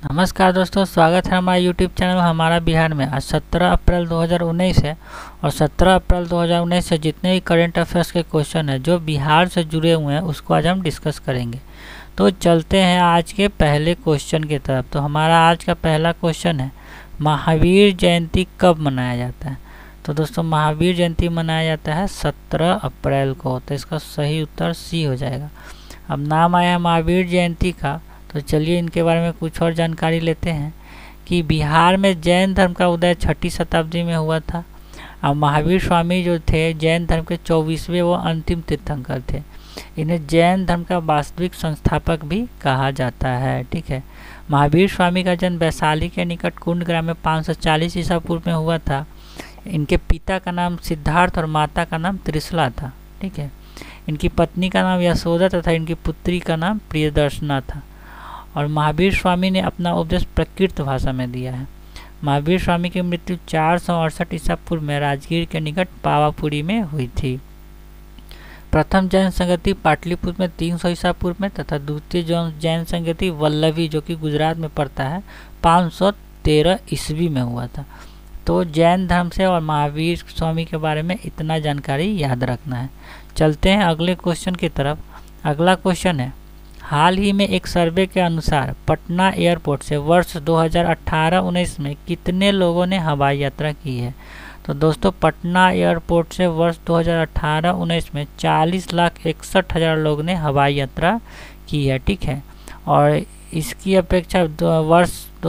नमस्कार दोस्तों, स्वागत है हमारे YouTube चैनल हमारा बिहार में। आज 17 अप्रैल 2019 है और 17 अप्रैल 2019 से जितने भी करंट अफेयर्स के क्वेश्चन हैं जो बिहार से जुड़े हुए हैं उसको आज हम डिस्कस करेंगे। तो चलते हैं आज के पहले क्वेश्चन की तरफ। तो हमारा आज का पहला क्वेश्चन है, महावीर जयंती कब मनाया जाता है? तो दोस्तों महावीर जयंती मनाया जाता है 17 अप्रैल को। तो इसका सही उत्तर सी हो जाएगा। अब नाम आया महावीर जयंती का, तो चलिए इनके बारे में कुछ और जानकारी लेते हैं कि बिहार में जैन धर्म का उदय 6ठी शताब्दी में हुआ था। और महावीर स्वामी जो थे जैन धर्म के 24वें व अंतिम तीर्थंकर थे। इन्हें जैन धर्म का वास्तविक संस्थापक भी कहा जाता है। ठीक है, महावीर स्वामी का जन्म वैशाली के निकट कुंड ग्राम में 540 ईसा पूर्व में हुआ था। इनके पिता का नाम सिद्धार्थ और माता का नाम त्रिशला था। ठीक है, इनकी पत्नी का नाम यशोदा तथा इनकी पुत्री का नाम प्रियदर्शना था। और महावीर स्वामी ने अपना उपदेश प्रकृत भाषा में दिया है। महावीर स्वामी की मृत्यु 468 ईसा पूर्व में राजगीर के निकट पावापुरी में हुई थी। प्रथम जैन संगति पाटलिपुत्र में 300 ईसा पूर्व में तथा द्वितीय जैन संगति वल्लभी जो कि गुजरात में पड़ता है 513 ईस्वी में हुआ था। तो जैन धर्म से और महावीर स्वामी के बारे में इतना जानकारी याद रखना है। चलते हैं अगले क्वेश्चन की तरफ। अगला क्वेश्चन है, हाल ही में एक सर्वे के अनुसार पटना एयरपोर्ट से वर्ष 2018-19 में कितने लोगों ने हवाई यात्रा की है? तो दोस्तों पटना एयरपोर्ट से वर्ष 2018-19 में 40,61,000 लोगों ने हवाई यात्रा की है। ठीक है, और इसकी अपेक्षा वर्ष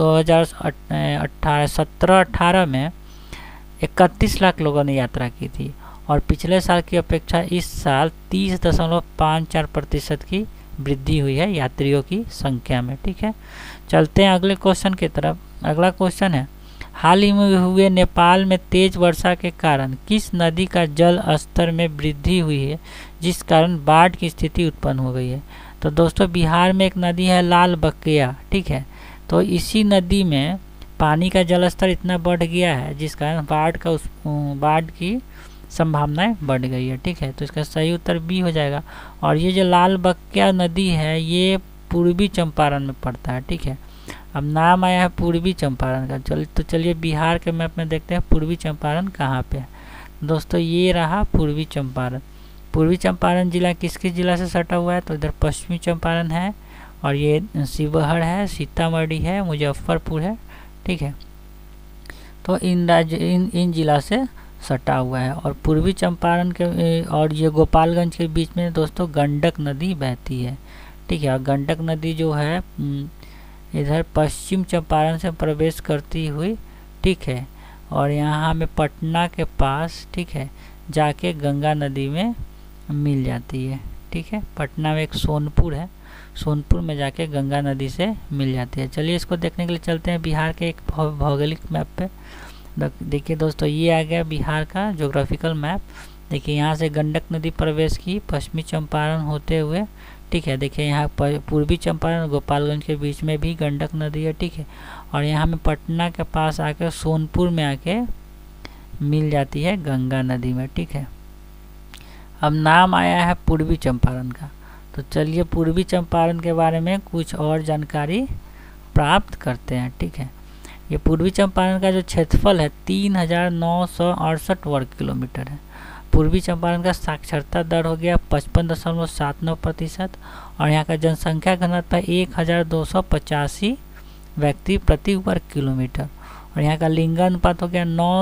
2017-18 में 31 लाख लोगों ने यात्रा की थी। और पिछले साल की अपेक्षा इस साल 30.54% की वृद्धि हुई है यात्रियों की संख्या में। ठीक है, चलते हैं अगले क्वेश्चन की तरफ। अगला क्वेश्चन है, हाल ही में हुए नेपाल में तेज वर्षा के कारण किस नदी का जल स्तर में वृद्धि हुई है जिस कारण बाढ़ की स्थिति उत्पन्न हो गई है? तो दोस्तों बिहार में एक नदी है लाल बकिया। ठीक है, तो इसी नदी में पानी का जल स्तर इतना बढ़ गया है जिस कारण बाढ़ की संभावनाएं बढ़ गई है। ठीक है, तो इसका सही उत्तर बी हो जाएगा। और ये जो लाल बकिया नदी है ये पूर्वी चंपारण में पड़ता है। ठीक है, अब नाम आया है पूर्वी चंपारण का। चलिए बिहार के मैप में देखते हैं पूर्वी चंपारण कहाँ पे है। दोस्तों ये रहा पूर्वी चंपारण। पूर्वी चंपारण जिला किसके जिला से सटा हुआ है? तो इधर पश्चिमी चंपारण है और ये शिवहर है, सीतामढ़ी है, मुजफ्फरपुर है। ठीक है, तो इन जिला से सटा हुआ है। और पूर्वी चंपारण के और ये गोपालगंज के बीच में दोस्तों गंडक नदी बहती है। ठीक है, और गंडक नदी जो है इधर पश्चिम चंपारण से प्रवेश करती हुई, ठीक है, और यहाँ हमें पटना के पास, ठीक है, जाके गंगा नदी में मिल जाती है। ठीक है, पटना में एक सोनपुर है, सोनपुर में जाके गंगा नदी से मिल जाती है। चलिए इसको देखने के लिए चलते हैं बिहार के एक भौगोलिक मैप पे। देखिए दोस्तों ये आ गया बिहार का ज्योग्राफिकल मैप। देखिए यहाँ से गंडक नदी प्रवेश की पश्चिमी चंपारण होते हुए। ठीक है, देखिए यहाँ पूर्वी चंपारण और गोपालगंज के बीच में भी गंडक नदी है। ठीक है, और यहाँ में पटना के पास आकर सोनपुर में आके मिल जाती है गंगा नदी में। ठीक है, अब नाम आया है पूर्वी चंपारण का। तो चलिए पूर्वी चंपारण के बारे में कुछ और जानकारी प्राप्त करते हैं। ठीक है, ये पूर्वी चंपारण का जो क्षेत्रफल है 3,968 वर्ग किलोमीटर है। पूर्वी चंपारण का साक्षरता दर हो गया 55.79% और यहाँ का जनसंख्या घनत्व 1,285 व्यक्ति प्रति वर्ग किलोमीटर। और यहाँ का लिंगानुपात हो गया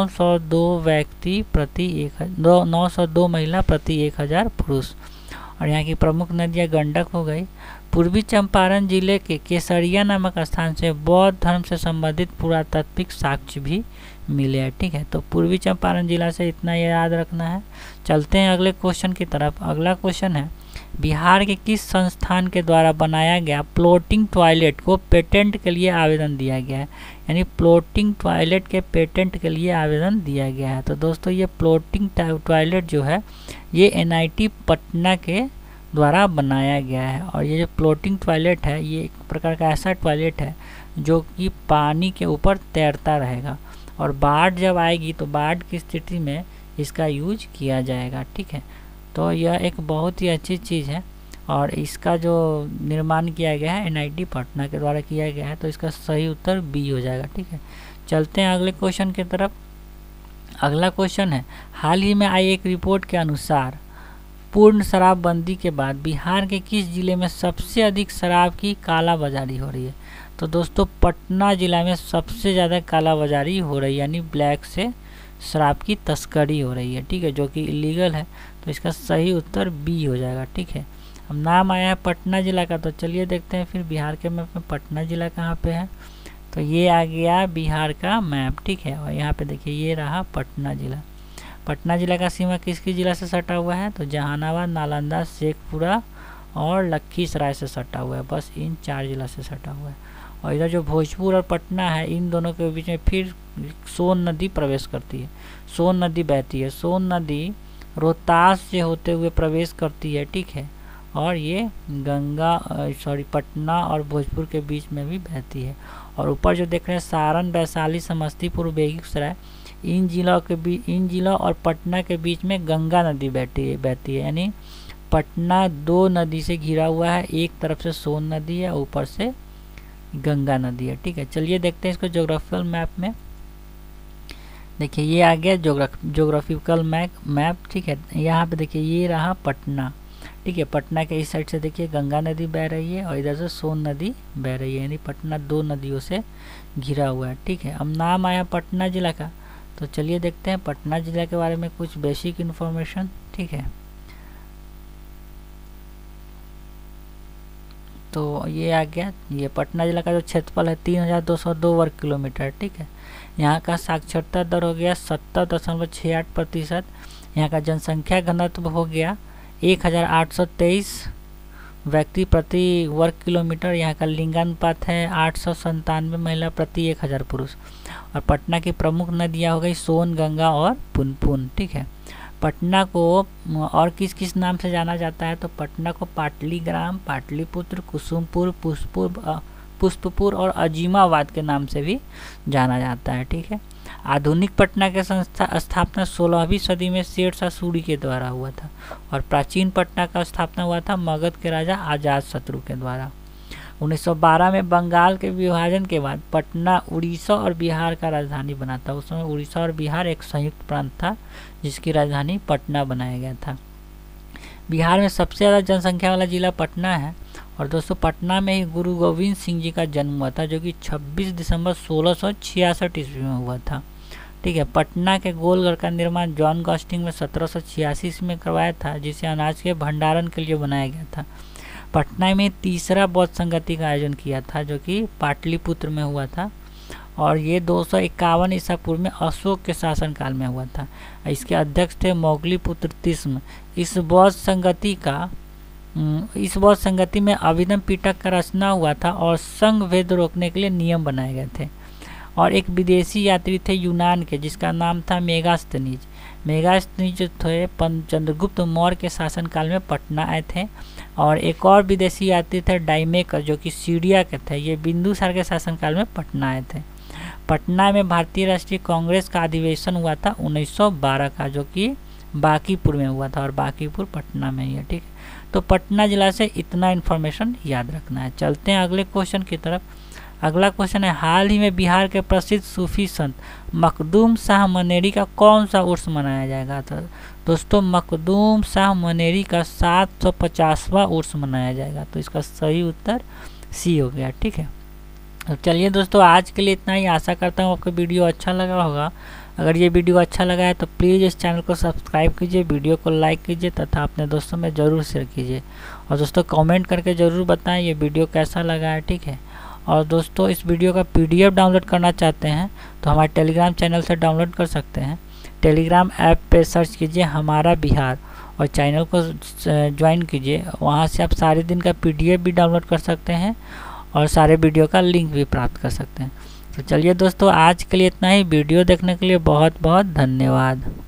902 महिला प्रति 1,000 पुरुष। और यहाँ की प्रमुख नदियाँ गंडक हो गई। पूर्वी चंपारण जिले के केसरिया नामक स्थान से बौद्ध धर्म से संबंधित पुरातात्विक साक्ष्य भी मिले हैं। ठीक है, तो पूर्वी चंपारण जिला से इतना याद रखना है। चलते हैं अगले क्वेश्चन की तरफ। अगला क्वेश्चन है, बिहार के किस संस्थान के द्वारा बनाया गया फ्लोटिंग टॉयलेट को पेटेंट के लिए आवेदन दिया गया है? यानी फ्लोटिंग टॉयलेट के पेटेंट के लिए आवेदन दिया गया है। तो दोस्तों ये फ्लोटिंग टॉयलेट जो है ये NIT पटना के द्वारा बनाया गया है। और ये जो फ्लोटिंग टॉयलेट है ये एक प्रकार का ऐसा टॉयलेट है जो कि पानी के ऊपर तैरता रहेगा और बाढ़ जब आएगी तो बाढ़ की स्थिति में इसका यूज किया जाएगा। ठीक है, तो यह एक बहुत ही अच्छी चीज़ है और इसका जो निर्माण किया गया है NIT पटना के द्वारा किया गया है, तो इसका सही उत्तर बी हो जाएगा। ठीक है, चलते हैं अगले क्वेश्चन की तरफ। अगला क्वेश्चन है, हाल ही में आई एक रिपोर्ट के अनुसार पूर्ण शराबबंदी के बाद बिहार के किस जिले में सबसे अधिक शराब की कालाबाजारी हो रही है? तो दोस्तों पटना जिला में सबसे ज़्यादा कालाबाजारी हो रही है, यानी ब्लैक से शराब की तस्करी हो रही है। ठीक है, जो कि इलीगल है, तो इसका सही उत्तर बी हो जाएगा। ठीक है, अब नाम आया है पटना जिला का, तो चलिए देखते हैं फिर बिहार के मैप में पटना जिला कहाँ पे है। तो ये आ गया बिहार का मैप। ठीक है, और यहाँ पे देखिए ये रहा पटना जिला। पटना जिला का सीमा किसकी जिला से सटा हुआ है? तो जहानाबाद, नालंदा, शेखपुरा और लखीसराय से सटा हुआ है। बस इन 4 जिला से सटा हुआ है। और इधर जो भोजपुर और पटना है, इन दोनों के बीच में फिर सोन नदी प्रवेश करती है, सोन नदी बहती है। सोन नदी रोहतास से होते हुए प्रवेश करती है। ठीक है, और ये पटना और भोजपुर के बीच में भी बहती है। और ऊपर जो देख रहे हैं सारण, वैशाली, समस्तीपुर, बेगूसराय, इन जिलों और पटना के बीच में गंगा नदी बहती है। यानी पटना 2 नदी से घिरा हुआ है, एक तरफ से सोन नदी है, ऊपर से गंगा नदी है। ठीक है, चलिए देखते हैं इसको ज्योग्राफिकल मैप में। देखिए ये आ गया ज्योग्राफिकल मैप। ठीक है, यहाँ पे देखिए ये रहा पटना। ठीक है, पटना के इस साइड से देखिए गंगा नदी बह रही है और इधर से सोन नदी बह रही है, यानी पटना 2 नदियों से घिरा हुआ है। ठीक है, अब नाम आया पटना जिला का, तो चलिए देखते हैं पटना जिला के बारे में कुछ बेसिक इन्फॉर्मेशन। ठीक है, तो ये आ गया, ये पटना जिला का जो क्षेत्रफल है 3202 वर्ग किलोमीटर। ठीक है, यहाँ का साक्षरता दर हो गया 70.68%। यहाँ का जनसंख्या घनत्व हो गया 1823 व्यक्ति प्रति वर्ग किलोमीटर। यहाँ का लिंगानुपात है 897 महिला प्रति 1000 पुरुष। और पटना की प्रमुख नदियाँ हो गई सोन, गंगा और पुनपुन। ठीक है, पटना को और किस किस नाम से जाना जाता है? तो पटना को पाटलीग्राम, पाटलिपुत्र, कुसुमपुर, पुष्पपुर और अजीमाबाद के नाम से भी जाना जाता है। ठीक है, आधुनिक पटना के स्थापना 16वीं सदी में शेरशाह सूरी के द्वारा हुआ था। और प्राचीन पटना का स्थापना हुआ था मगध के राजा अजातशत्रु के द्वारा। 1912 में बंगाल के विभाजन के बाद पटना उड़ीसा और बिहार का राजधानी बना था। उस समय उड़ीसा और बिहार एक संयुक्त प्रांत था जिसकी राजधानी पटना बनाया गया था। बिहार में सबसे ज़्यादा जनसंख्या वाला जिला पटना है। और दोस्तों पटना में ही गुरु गोविंद सिंह जी का जन्म हुआ था, जो कि 26 दिसंबर 1666 ईस्वी में हुआ था। ठीक है, पटना के गोलघर का निर्माण जॉन गॉस्टिंग में 1786 ईस्वी में करवाया था, जिसे अनाज के भंडारण के लिए बनाया गया था। पटना में तीसरा बौद्ध संगति का आयोजन किया था, जो कि पाटलिपुत्र में हुआ था। और ये 251 ईसा पूर्व में अशोक के शासनकाल में हुआ था। इसके अध्यक्ष थे मोगलीपुत्र तिस्म। इस बौद्ध संगति में अभिनव पिटक का रचना हुआ था और संघ भेद रोकने के लिए नियम बनाए गए थे। और एक विदेशी यात्री थे यूनान के, जिसका नाम था मेगास्थनीज। मेगास्थनीज जो थे चंद्रगुप्त मौर्य के शासनकाल में पटना आए थे। और एक और विदेशी यात्री थे डाइमेकर, जो कि सीरिया के थे। ये बिंदुसार के शासनकाल में पटना आए थे। पटना में भारतीय राष्ट्रीय कांग्रेस का अधिवेशन हुआ था 1912 का, जो कि बांकीपुर में हुआ था। और बांकीपुर पटना में ही है। ठीक है, तो पटना जिला से इतना इन्फॉर्मेशन याद रखना है। चलते हैं अगले क्वेश्चन की तरफ। अगला क्वेश्चन है, हाल ही में बिहार के प्रसिद्ध सूफी संत मखदूम शाह मनेरी का कौन सा उर्स मनाया जाएगा? तो दोस्तों मखदूम शाह मनेरी का 750वां उर्स मनाया जाएगा। तो इसका सही उत्तर सी हो गया। ठीक है, तो चलिए दोस्तों आज के लिए इतना ही। आशा करता हूँ आपको वीडियो अच्छा लगा होगा। अगर ये वीडियो अच्छा लगा है तो प्लीज़ इस चैनल को सब्सक्राइब कीजिए, वीडियो को लाइक कीजिए तथा अपने दोस्तों में ज़रूर शेयर कीजिए। और दोस्तों कमेंट करके ज़रूर बताएं ये वीडियो कैसा लगा है। ठीक है, और दोस्तों इस वीडियो का PDF डाउनलोड करना चाहते हैं तो हमारे टेलीग्राम चैनल से डाउनलोड कर सकते हैं। टेलीग्राम ऐप पे सर्च कीजिए हमारा बिहार और चैनल को ज्वाइन कीजिए। वहाँ से आप सारे दिन का PDF भी डाउनलोड कर सकते हैं और सारे वीडियो का लिंक भी प्राप्त कर सकते हैं। तो चलिए दोस्तों आज के लिए इतना ही। वीडियो देखने के लिए बहुत बहुत धन्यवाद।